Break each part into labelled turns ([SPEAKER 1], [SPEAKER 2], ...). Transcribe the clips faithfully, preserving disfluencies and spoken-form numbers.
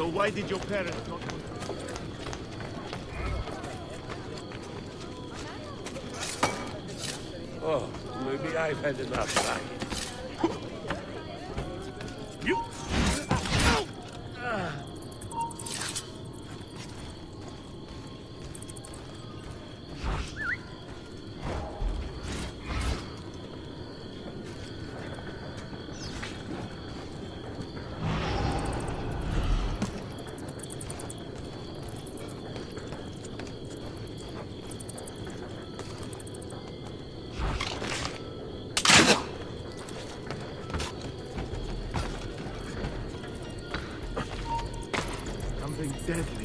[SPEAKER 1] So why did your parents not...
[SPEAKER 2] Oh, maybe I've had enough lying. You...
[SPEAKER 1] Deadly.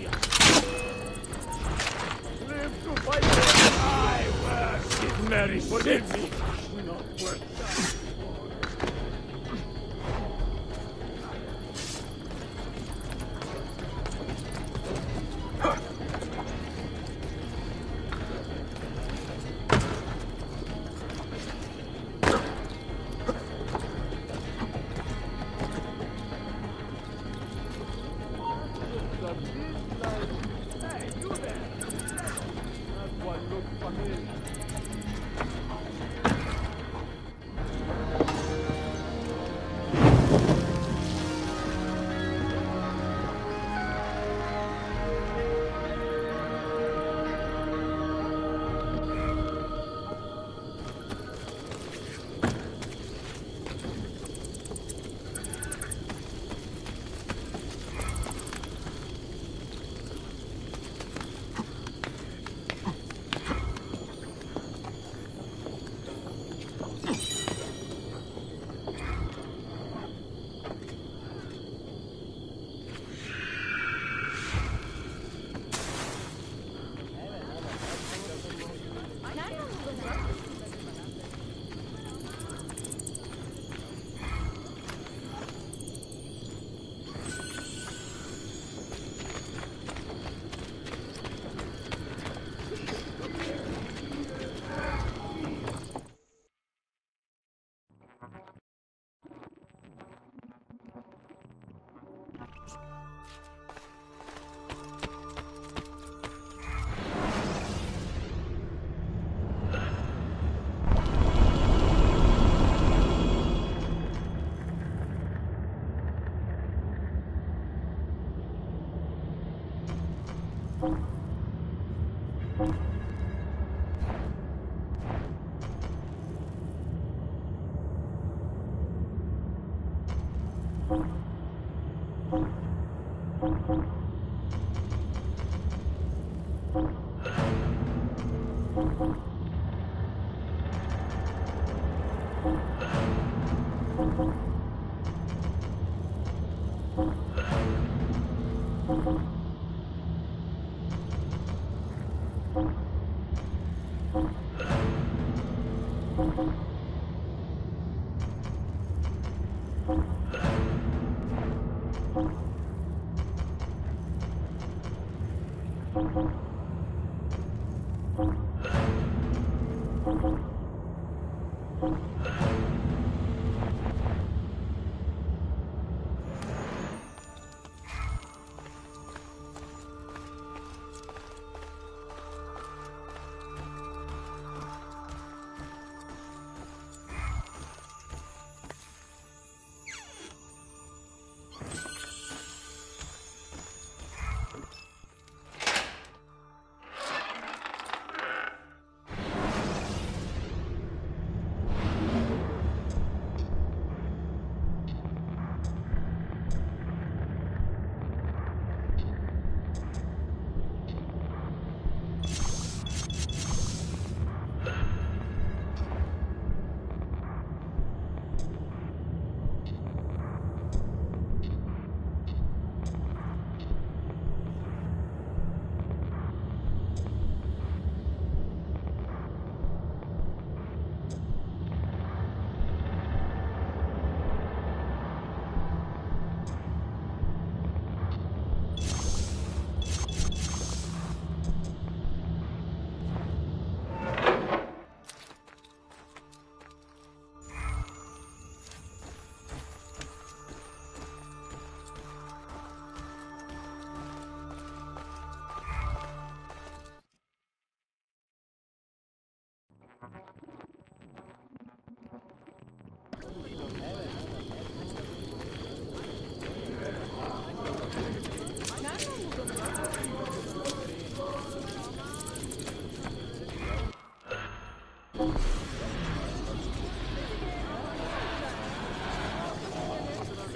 [SPEAKER 2] Live to fight it! I work! It Mary, forgive me! Not worth that.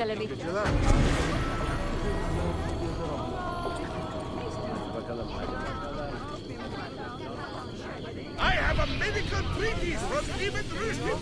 [SPEAKER 3] Mesele değil.
[SPEAKER 1] Geceler.
[SPEAKER 2] I have a medical treatise from Ibn Rushd.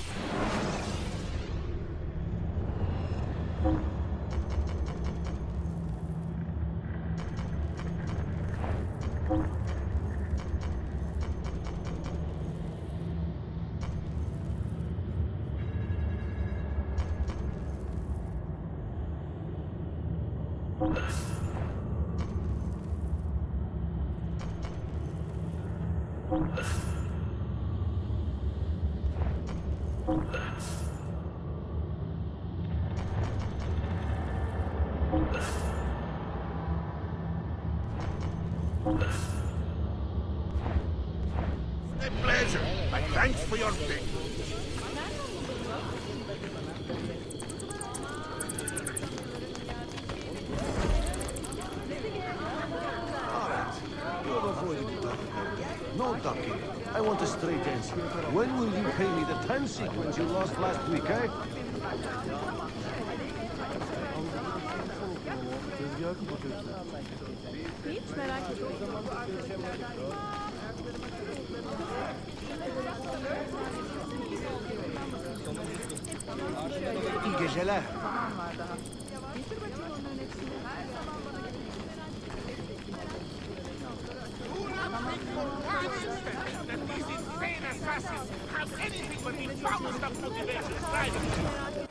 [SPEAKER 2] A pleasure. My thanks for your thing.
[SPEAKER 1] You have avoided the ducking. No ducking. I want a straight answer. When will you pay me the time sequence you lost last week, eh?
[SPEAKER 3] Hiç merak etmeyin.
[SPEAKER 1] İyi geceler.
[SPEAKER 2] That these insane assassins have anything but the foulest of motivations driving.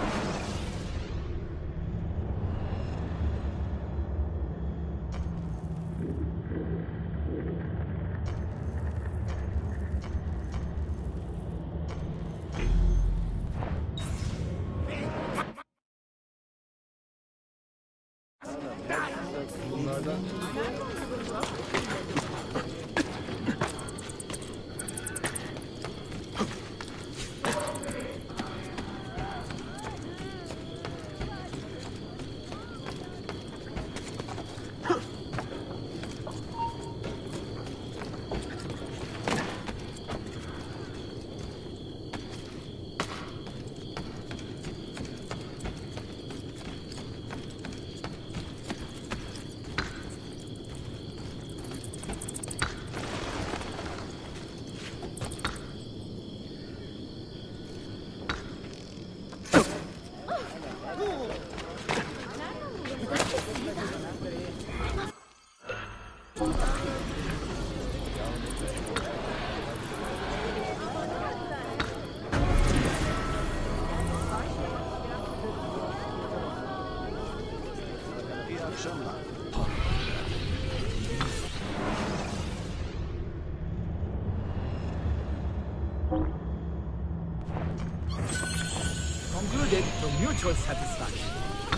[SPEAKER 1] İyi akşamlar.
[SPEAKER 4] Concluded to mutual satisfaction.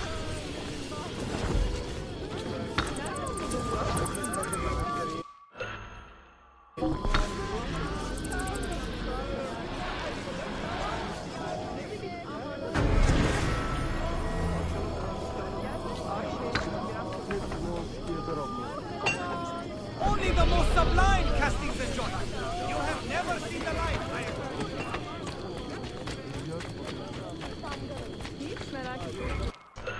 [SPEAKER 4] Only the most sublime casting the jot. You have never seen the light, I agree.
[SPEAKER 3] Hiç merak etmeyin.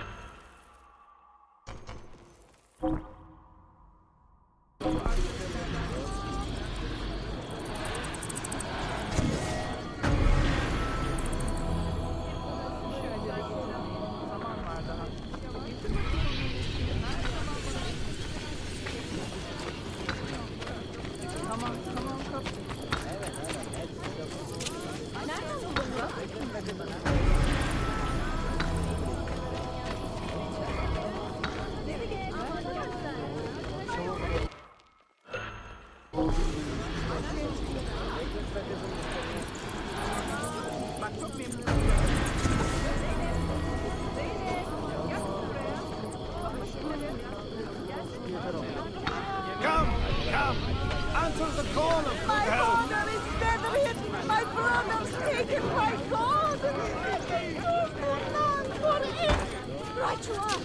[SPEAKER 3] Zaman var daha. Tamam, tamam, kapı. Nereden buldun bu? Bak çok memnunum.
[SPEAKER 4] Come, come, answer the call of
[SPEAKER 5] My
[SPEAKER 4] good health.
[SPEAKER 5] father is dead hit. My brother's taken by God. None for it. Right you are.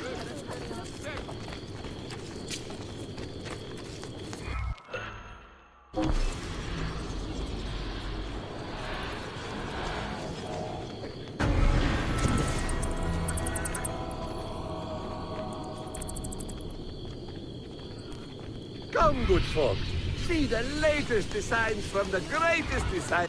[SPEAKER 6] Come, good folk. See the latest designs from the greatest design.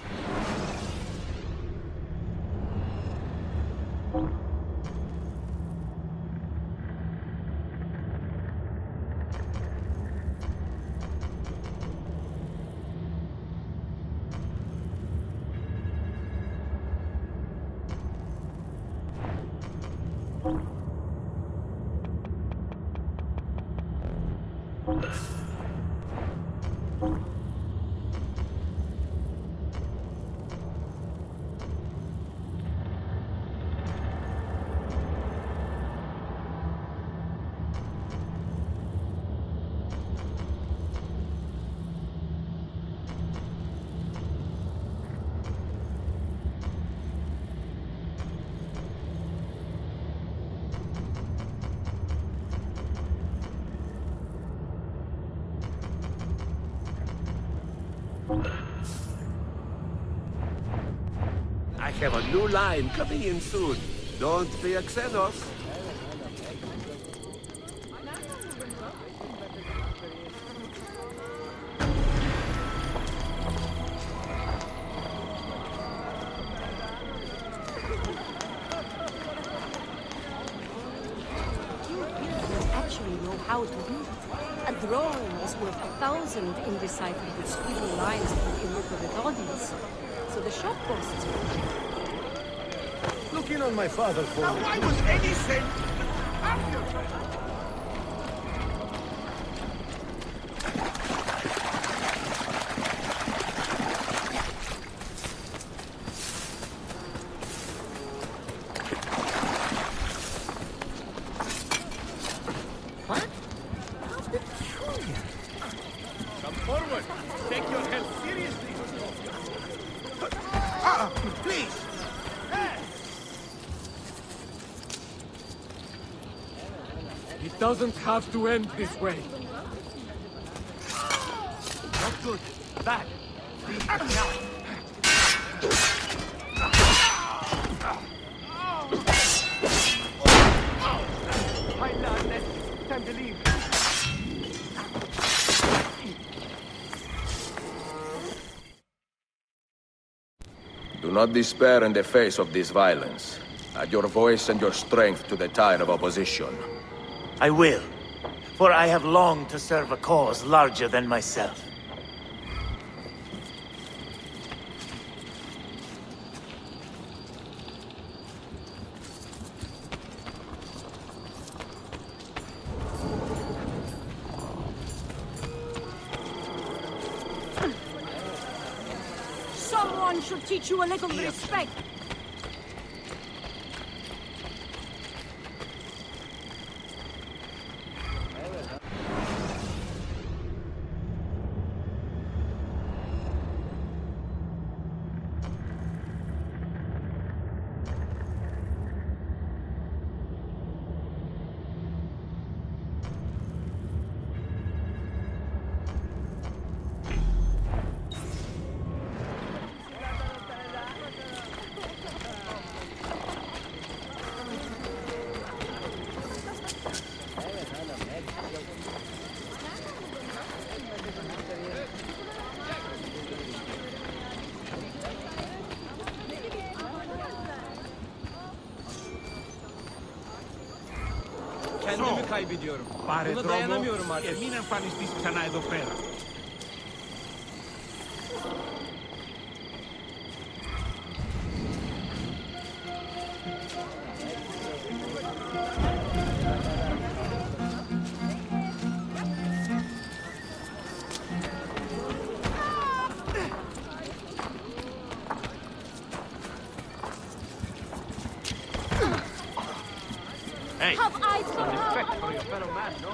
[SPEAKER 6] I have a new line coming in soon. Don't be a Xenos.
[SPEAKER 7] Actually know how to do it. A drone is worth a thousand in deciphering Sweden lines from illiterate audience. So the shop costs.
[SPEAKER 1] Look in on my father for
[SPEAKER 2] Now,
[SPEAKER 1] me.
[SPEAKER 2] why was any sent after?
[SPEAKER 1] What? How peculiar.
[SPEAKER 2] Come forward. Take your health seriously. Ah, please.
[SPEAKER 6] It doesn't have to end this way.
[SPEAKER 2] Not good. Bad. Please, now.
[SPEAKER 6] Time to leave.
[SPEAKER 8] Do not despair in the face of this violence. Add your voice and your strength to the tide of opposition.
[SPEAKER 9] I will, for I have longed to serve a cause larger than myself.
[SPEAKER 7] Someone should teach you a little respect.
[SPEAKER 4] Kendimi kaybediyorum. Buna dayanamıyorum artık.
[SPEAKER 2] Eminim fanistisi sana εδώ πέρα. Hey,
[SPEAKER 7] Have eyes for
[SPEAKER 2] respect for your fellow man, no?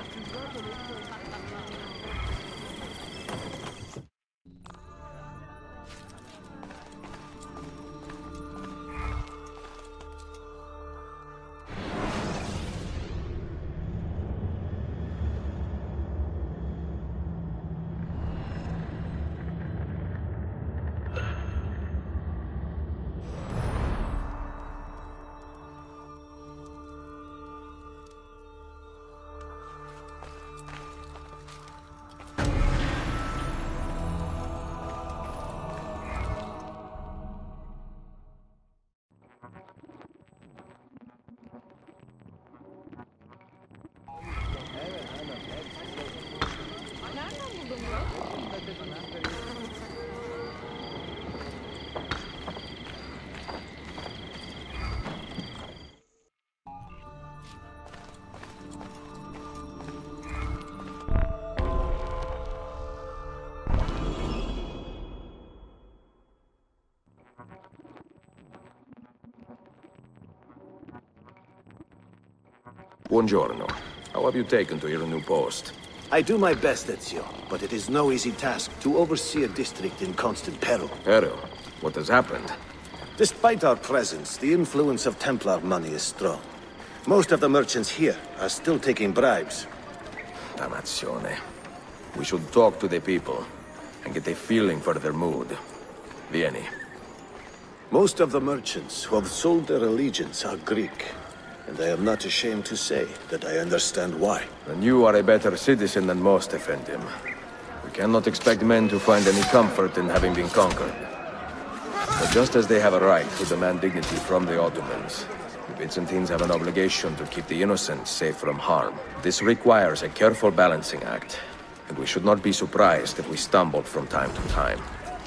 [SPEAKER 8] Buongiorno. How have you taken to your new post?
[SPEAKER 1] I do my best, Ezio, but it is no easy task to oversee a district in constant peril.
[SPEAKER 8] Peril? What has happened?
[SPEAKER 1] Despite our presence, the influence of Templar money is strong. Most of the merchants here are still taking bribes.
[SPEAKER 8] Dannazione. We should talk to the people and get a feeling for their mood. Vieni.
[SPEAKER 1] Most of the merchants who have sold their allegiance are Greek, and I am not ashamed to say that I understand why.
[SPEAKER 8] And you are a better citizen than most, Effendim. We cannot expect men to find any comfort in having been conquered. But just as they have a right to demand dignity from the Ottomans, the Byzantines have an obligation to keep the innocent safe from harm. This requires a careful balancing act, and we should not be surprised if we stumble from time to time.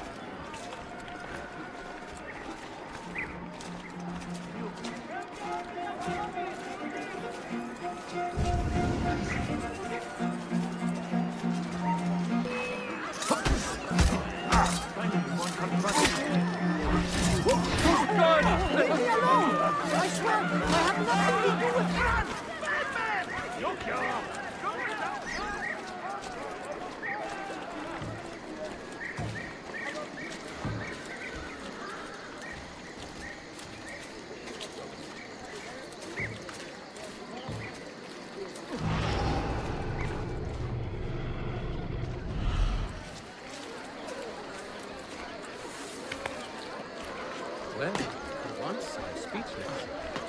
[SPEAKER 10] Well, for once, I'm speechless.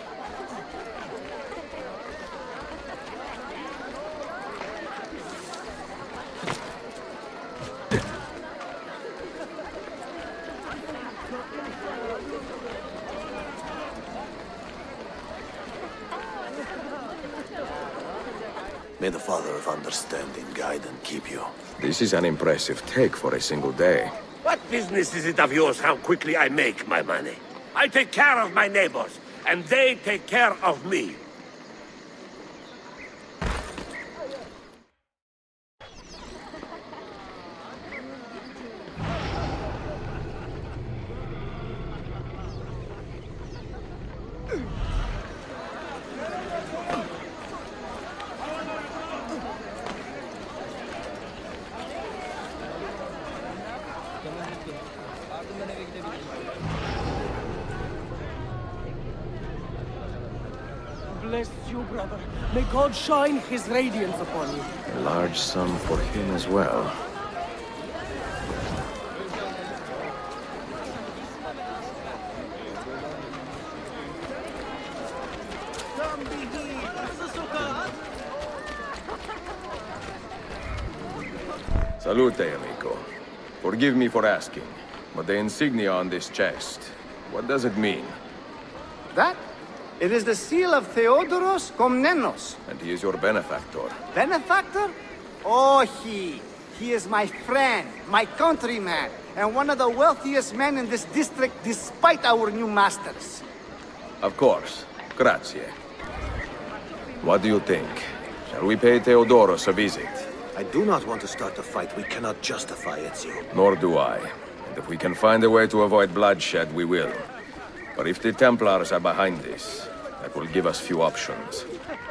[SPEAKER 1] May the Father of Understanding guide and keep you.
[SPEAKER 8] This is an impressive take for a single day.
[SPEAKER 6] What business is it of yours how quickly I make my money? I take care of my neighbors, and they take care of me.
[SPEAKER 11] Bless you, brother. May God shine his radiance upon you.
[SPEAKER 8] A large sum for him as well. Salute, amico. Forgive me for asking, but the insignia on this chest, what does it mean?
[SPEAKER 12] That? It is the seal of Theodoros Komnenos.
[SPEAKER 8] And he is your benefactor.
[SPEAKER 12] Benefactor? Oh, he. He is my friend, my countryman, and one of the wealthiest men in this district despite our new masters.
[SPEAKER 8] Of course. Grazie. What do you think? Shall we pay Theodoros a visit?
[SPEAKER 1] I do not want to start a fight we cannot justify, Ezio.
[SPEAKER 8] Nor do I. And if we can find a way to avoid bloodshed, we will. But if the Templars are behind this, that will give us few options.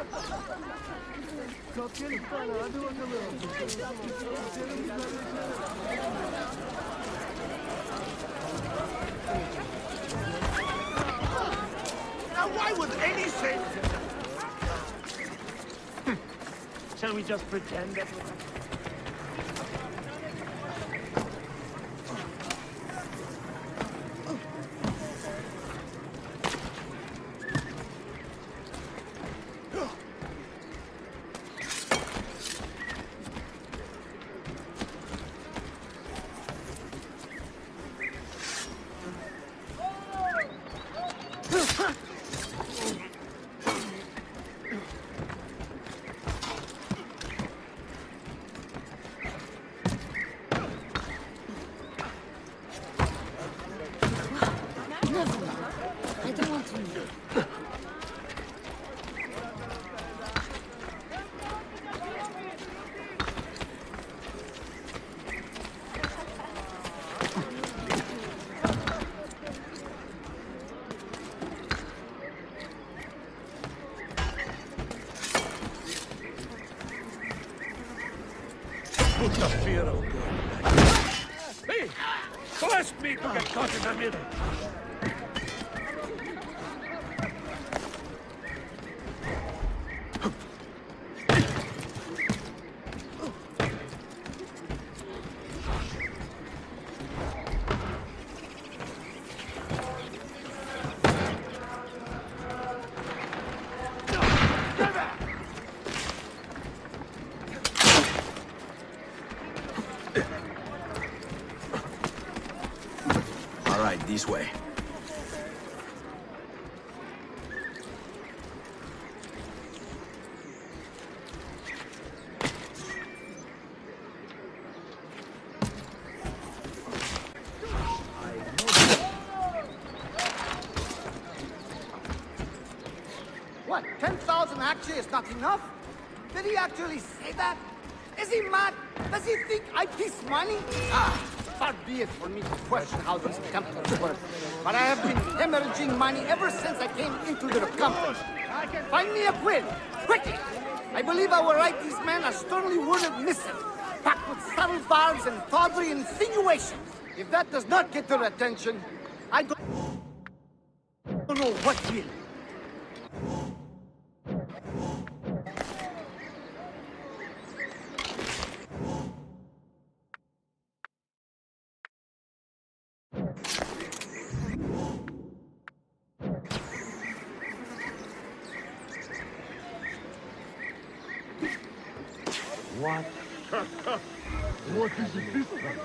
[SPEAKER 2] Now why would any say...
[SPEAKER 9] Shall we just pretend that...
[SPEAKER 6] The fear of God. Hey! Bless me to get caught in the middle!
[SPEAKER 8] This way.
[SPEAKER 12] What, ten thousand actually is not enough? Did he actually say that? Is he mad? Does he think I piece money? Ah! Far be it for me to question how these companies work, but I have been hemorrhaging money ever since I came into the company. Find me a quill, quickly! I believe I will write these men a sternly worded missive, packed with subtle barbs and tawdry insinuations. If that does not get their attention, I don't, don't know what will.
[SPEAKER 1] What? What is it this time?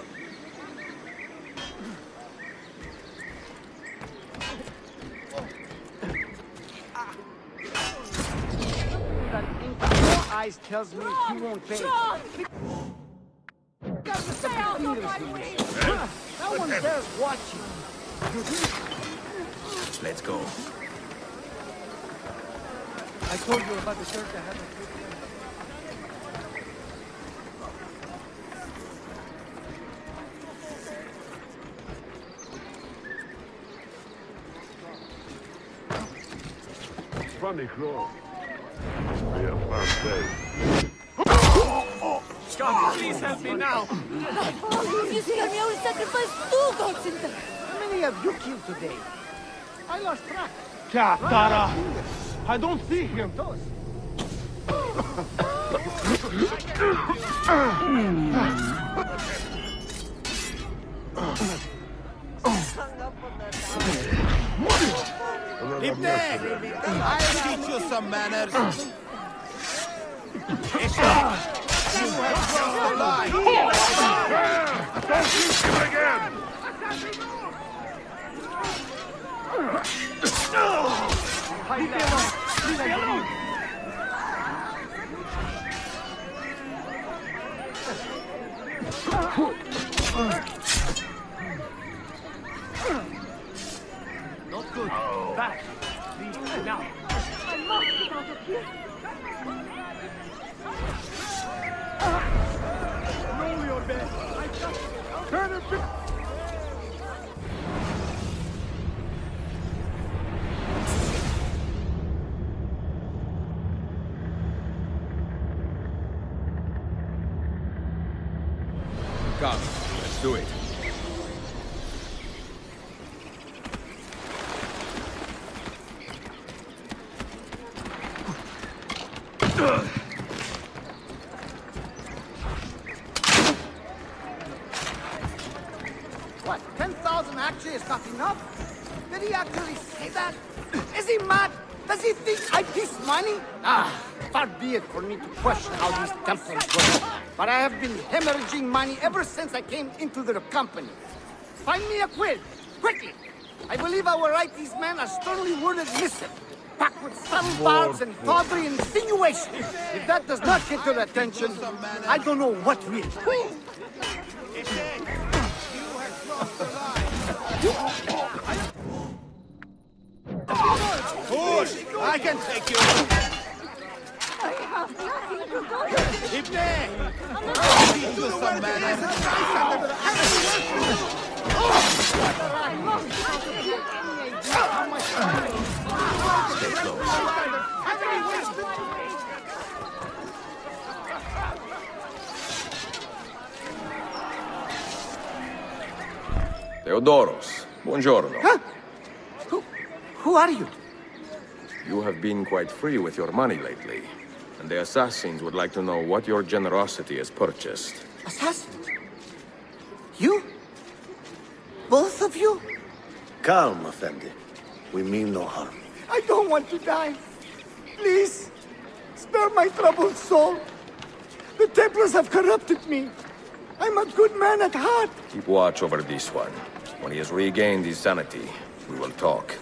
[SPEAKER 12] That ink in your eyes tells me he won't pay.
[SPEAKER 5] Stay out of my way!
[SPEAKER 12] No one dares watch you.
[SPEAKER 8] Let's go.
[SPEAKER 11] I told you about the shirt I had.
[SPEAKER 1] Funny crow. We have found safe.
[SPEAKER 4] God, please help me now!
[SPEAKER 5] Oh, you see, I will sacrifice two goats in them.
[SPEAKER 12] How many have you killed today? I lost track.
[SPEAKER 11] Katara! I don't see him.
[SPEAKER 4] I'll teach you some manners! You have crossed the line!
[SPEAKER 1] Don't shoot him again!
[SPEAKER 11] Not good. Back. Leave now.
[SPEAKER 5] I must get out of here.
[SPEAKER 11] Know your best. I just turn a bit.
[SPEAKER 8] Come, let's do it.
[SPEAKER 12] What, ten thousand actually is not enough? Did he actually say that? Is he mad? Does he think I piece money? Ah, far be it for me to question how these companies work, but I have been hemorrhaging money ever since I came into the company. Find me a quill, quickly! I believe I will write these men a sternly worded missive, packed with subtle barbs and tawdry insinuations. If that does not get their attention, I don't know what will.
[SPEAKER 4] Push! I can take you!
[SPEAKER 5] I have nothing to go with.
[SPEAKER 4] Ibne! I'll teach you some manners!
[SPEAKER 5] I must get out of here.
[SPEAKER 8] Stay close. Theodoros, buongiorno.
[SPEAKER 12] Huh? Who, who are you?
[SPEAKER 8] You have been quite free with your money lately, and the assassins would like to know what your generosity has purchased.
[SPEAKER 12] Assassins? You? Both of you?
[SPEAKER 1] Calm, Effendi. We mean no harm.
[SPEAKER 12] I don't want to die. Please, spare my troubled soul. The Templars have corrupted me. I'm a good man at heart.
[SPEAKER 8] Keep watch over this one. When he has regained his sanity, we will talk.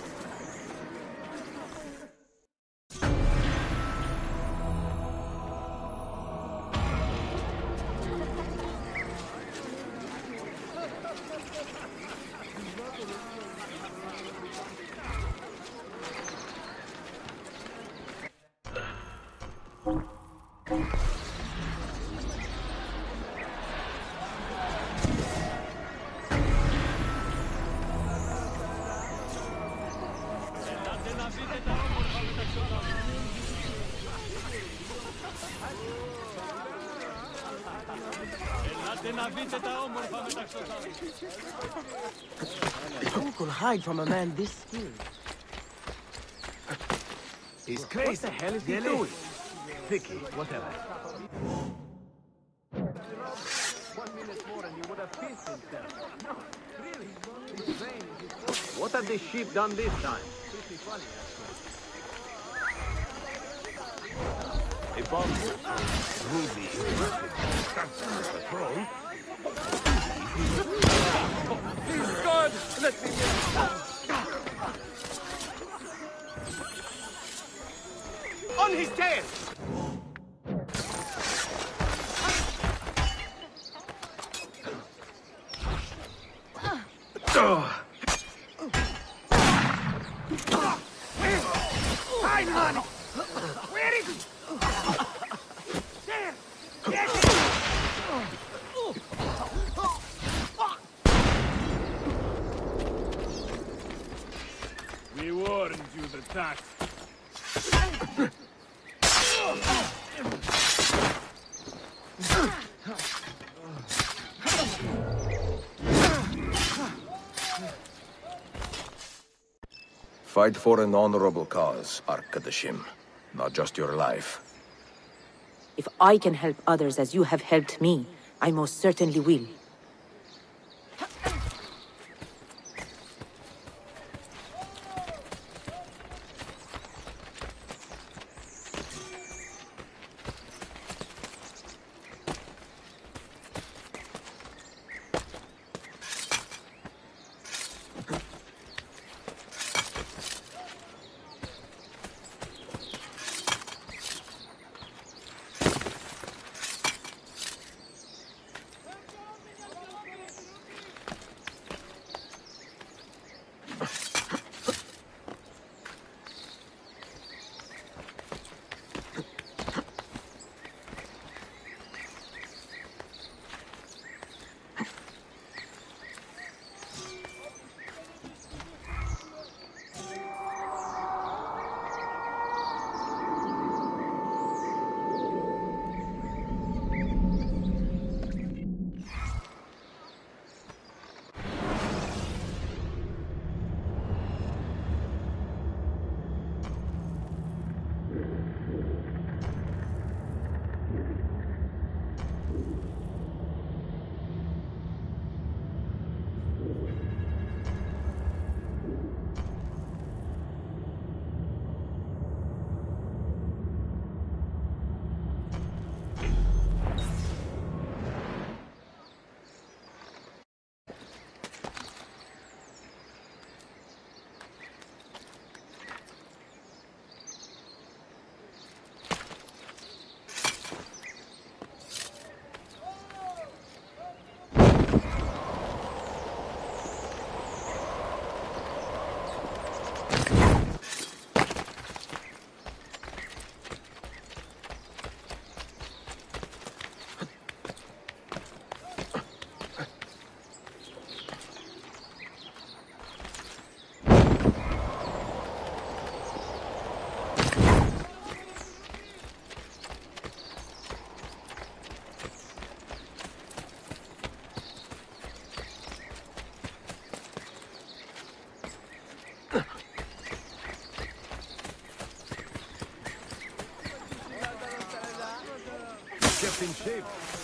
[SPEAKER 11] Who could hide from a man this skilled?
[SPEAKER 1] He's crazy. What the hell is he doing? Vicky, whatever. One minute more and he would have pissed himself. No, really. His brain, his what have the sheep done this time? Pretty funny, actually. A bomb. Ruby. Patrol.
[SPEAKER 4] Please, God, let me
[SPEAKER 2] On his tail! Fine, man! Where is he? There! Get him! We warned you the tax.
[SPEAKER 8] Fight for an honorable cause, Arkadashim. Not just your life.
[SPEAKER 13] If I can help others as you have helped me, I most certainly will.
[SPEAKER 1] kept in shape.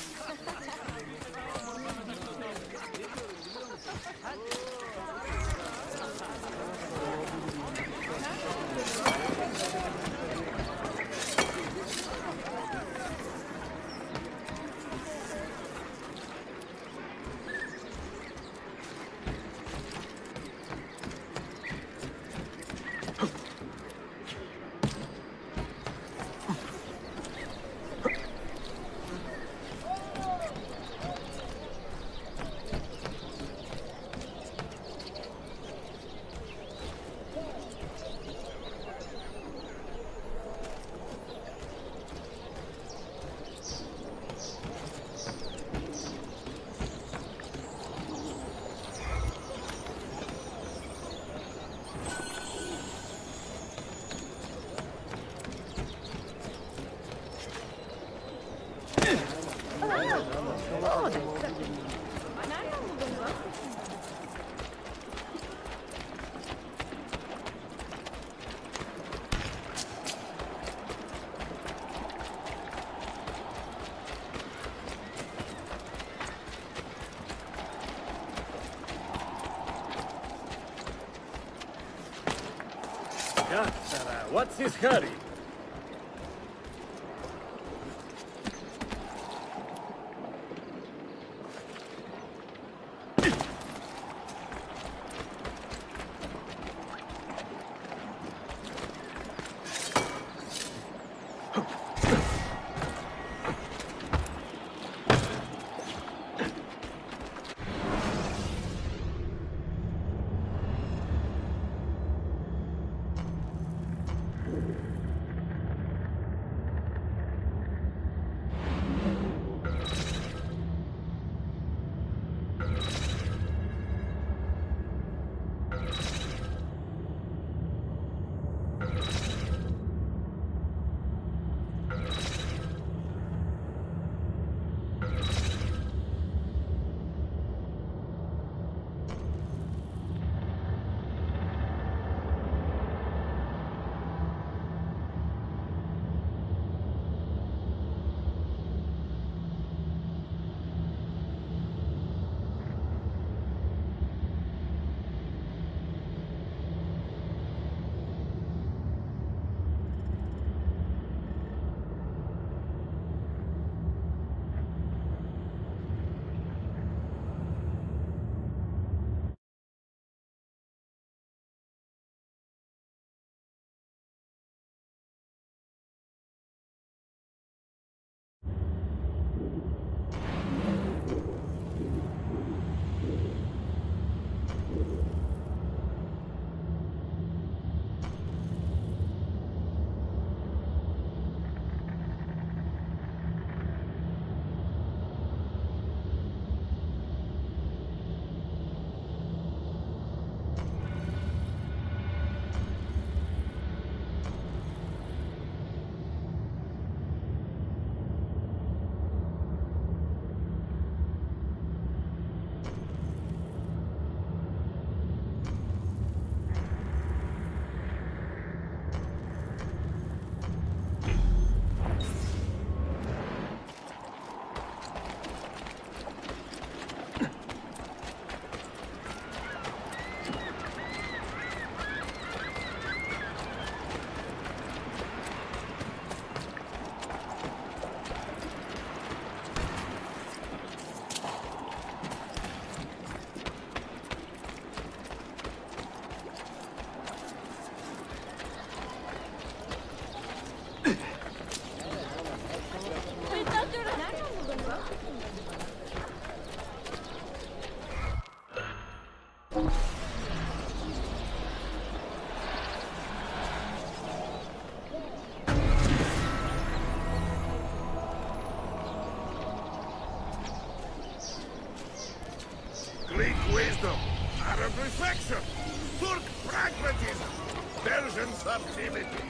[SPEAKER 1] What's his hurry?
[SPEAKER 6] Arab reflection, Turk pragmatism, Persian subtlety.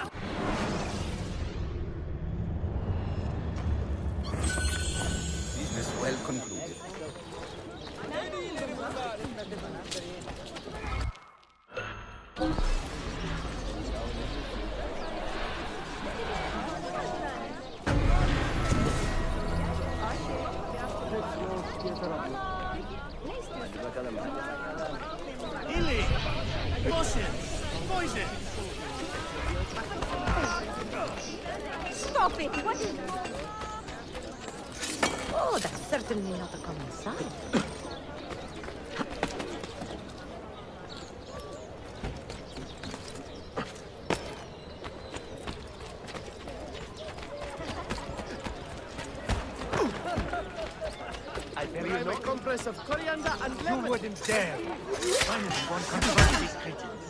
[SPEAKER 8] These
[SPEAKER 4] Illy! Potions! Poison!
[SPEAKER 7] Stop it! What is... Oh, that's certainly not a common sign.
[SPEAKER 1] Try a compress of coriander and lemon.
[SPEAKER 4] You wouldn't dare! Finally, one controls these creatures.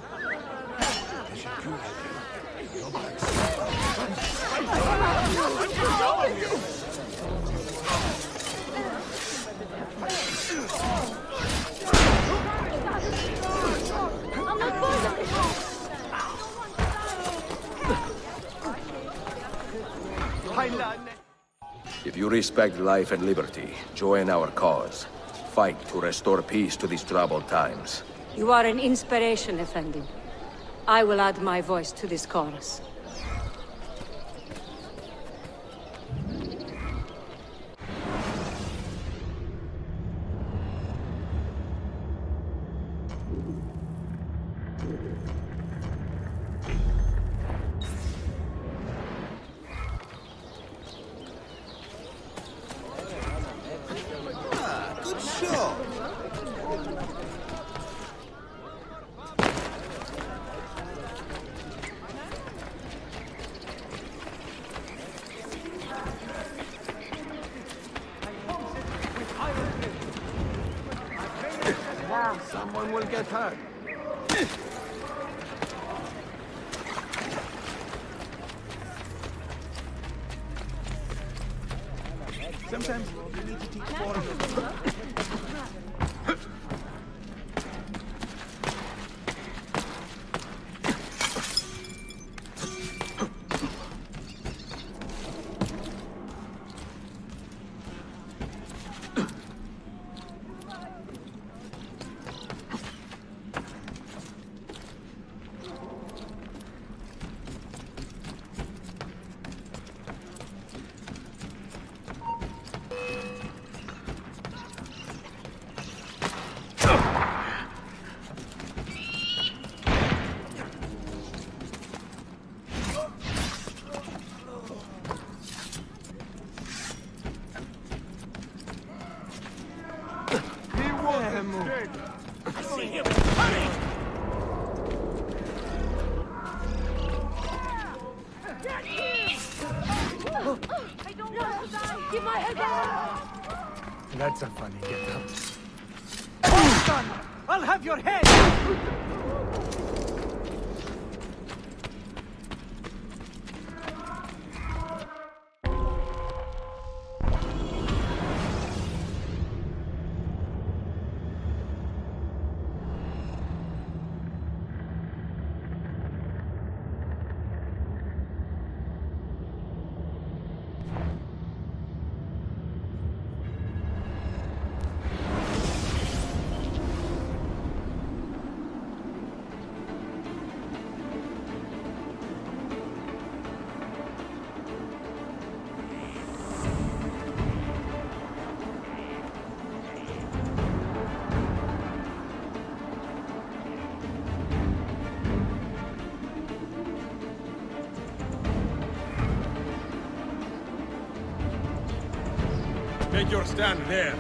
[SPEAKER 8] If you respect life and liberty, join our cause. Fight to restore peace to these troubled times.
[SPEAKER 7] You are an inspiration, Effendi. I will add my voice to this chorus.
[SPEAKER 1] Someone will get hurt.
[SPEAKER 4] Sometimes you need to teach foreigners.
[SPEAKER 2] I see him! Hurry!
[SPEAKER 5] I don't want to die! Give my head up!
[SPEAKER 4] That's a funny get-up. Oh, son! I'll have your head!
[SPEAKER 14] Make your stand there.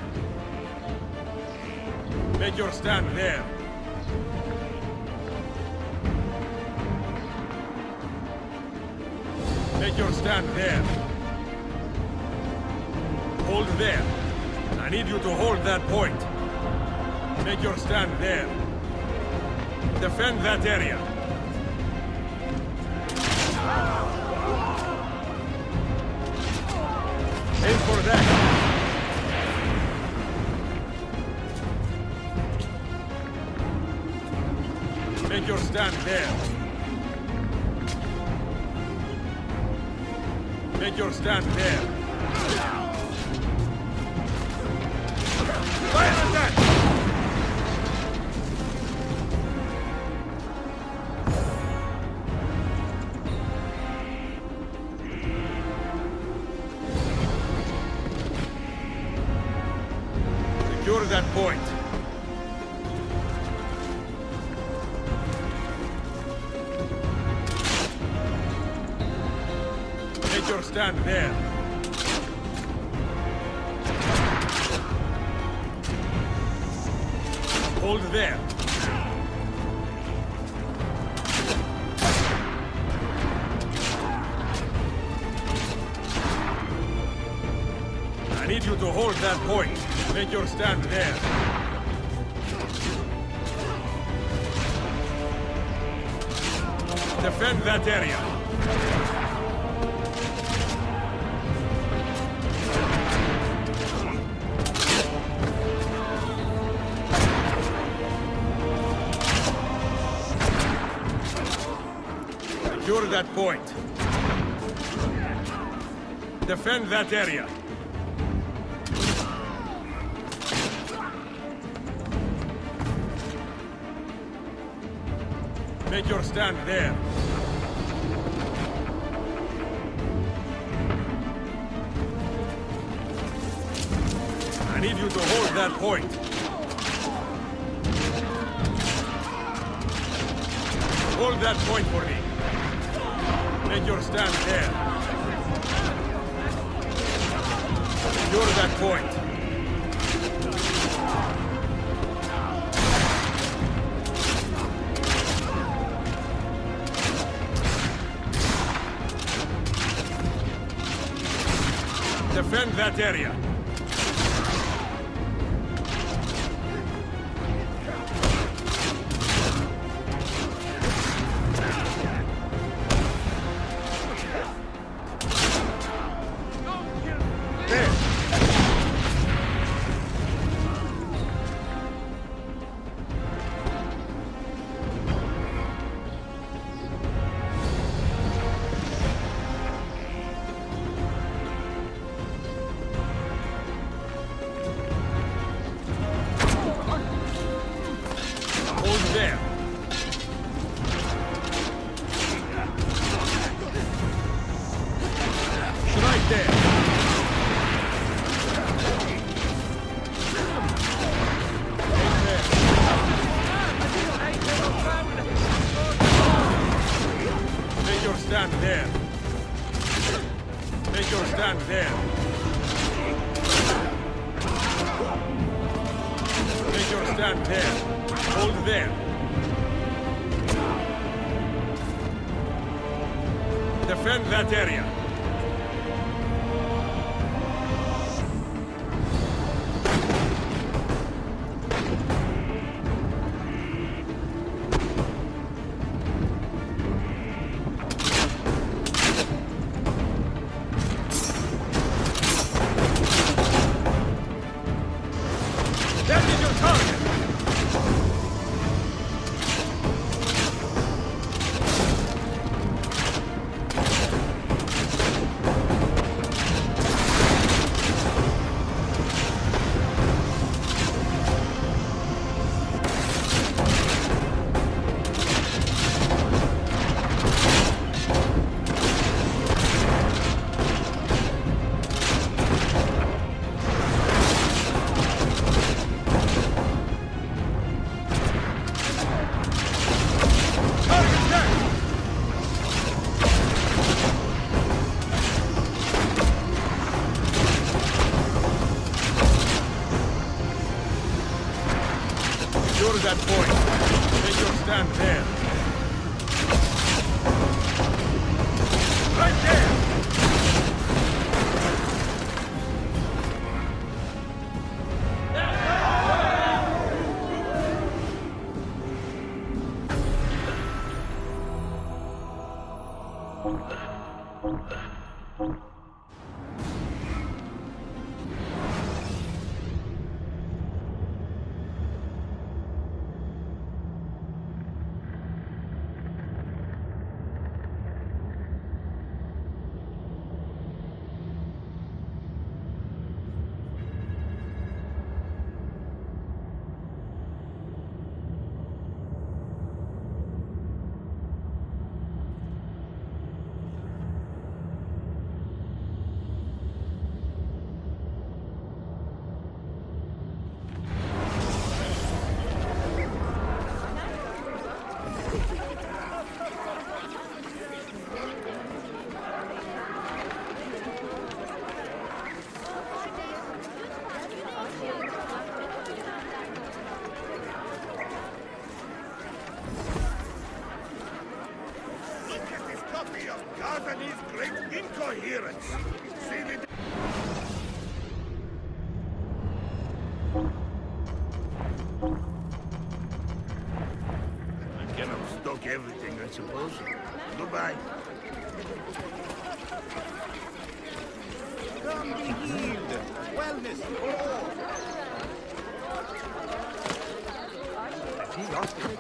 [SPEAKER 14] Make your stand there. Make your stand there. Hold there. I need you to hold that point. Make your stand there. Defend that area. Aim for that. Make your stand there. Make your stand there. Fire at that! Secure that point. Take your stand there. Hold there. I need you to hold that point. Make your stand there. Defend that area. Secure that point. Defend that area. Make your stand there. I need you to hold that point. Hold that point for me. Make your stand there. Secure that point. Defend that area. Stand there. Make your stand there. Make your stand there. Hold there. Defend that area. Secure that point. Make your stand there. Right there!
[SPEAKER 6] pirates! See the... I cannot stock everything, I suppose. Goodbye.
[SPEAKER 12] Come be healed. Wellness.
[SPEAKER 1] He lost it.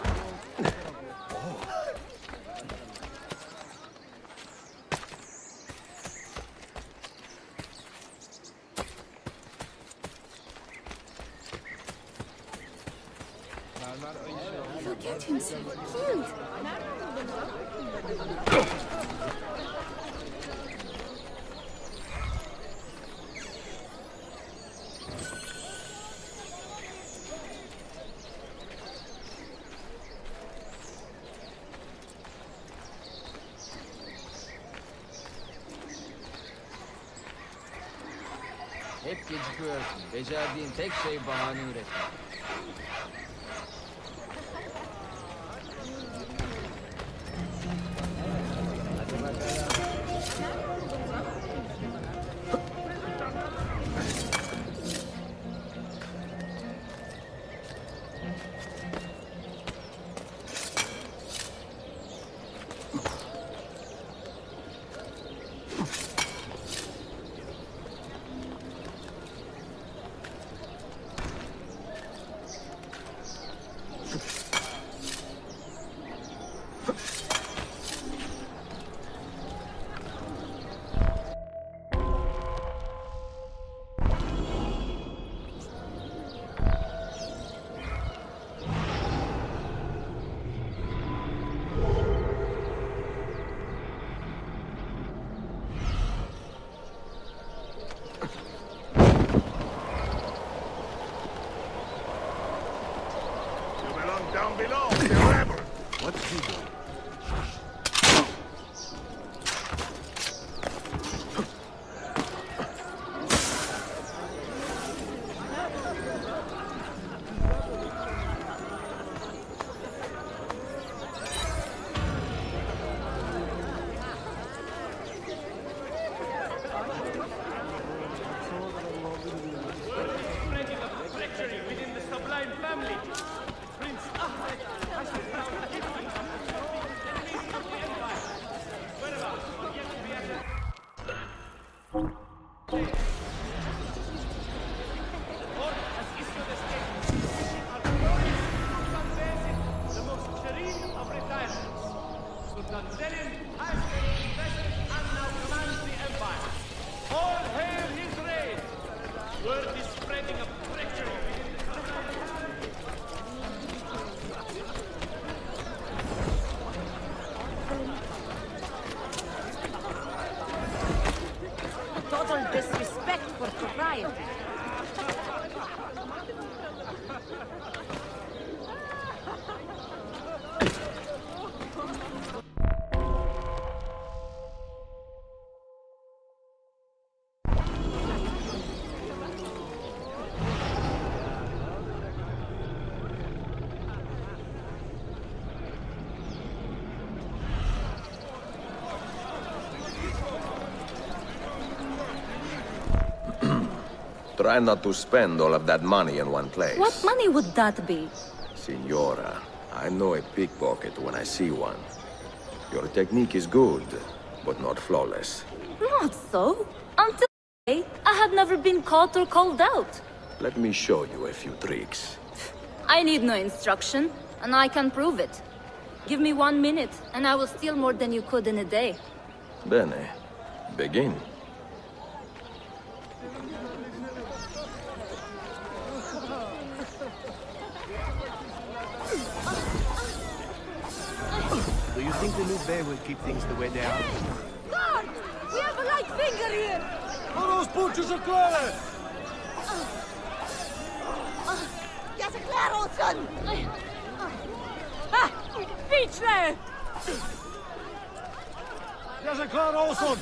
[SPEAKER 5] He'll get himself killed.
[SPEAKER 15] Hep gecikiyorsun. Becerdiğin tek şey bahane üretmek. Hadi bakalım.
[SPEAKER 6] Down below, forever.
[SPEAKER 1] What's he doing?
[SPEAKER 2] Within the Sublime family. Prince
[SPEAKER 7] Total disrespect for propriety.
[SPEAKER 8] Try not to spend all of that money in one place.
[SPEAKER 5] What money would that be?
[SPEAKER 8] Signora, I know a pickpocket when I see one. Your technique is good, but not flawless.
[SPEAKER 5] Not so. Until today, I have never been caught or called out.
[SPEAKER 8] Let me show you a few tricks.
[SPEAKER 5] I need no instruction, and I can prove it. Give me one minute, and I will steal more than you could in a day.
[SPEAKER 8] Bene. Begin.
[SPEAKER 1] Do you think the new bay will keep things the way they are?
[SPEAKER 5] Guard! We have a light finger here!
[SPEAKER 11] Todos puntos of color!
[SPEAKER 5] Get a clear, Olsen! Ah! Beach there!
[SPEAKER 11] There's a car also!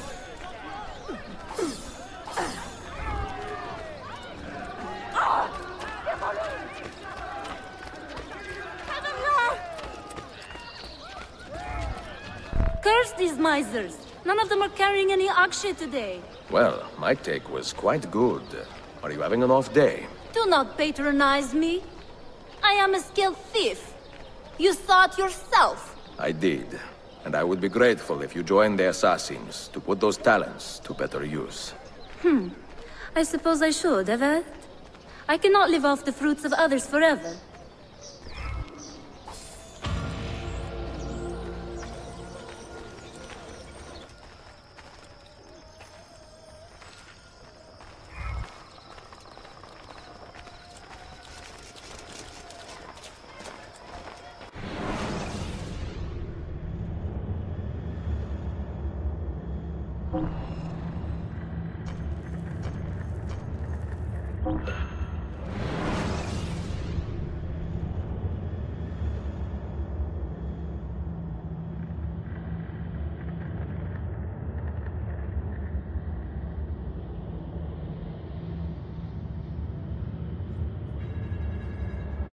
[SPEAKER 5] Curse these misers! None of them are carrying any akshay today.
[SPEAKER 8] Well, my take was quite good. Are you having an off day?
[SPEAKER 5] Do not patronize me. I am a skilled thief. You saw it yourself.
[SPEAKER 8] I did. And I would be grateful if you joined the assassins to put those talents to better use.
[SPEAKER 5] Hmm. I suppose I should, have I cannot live off the fruits of others forever.
[SPEAKER 16] you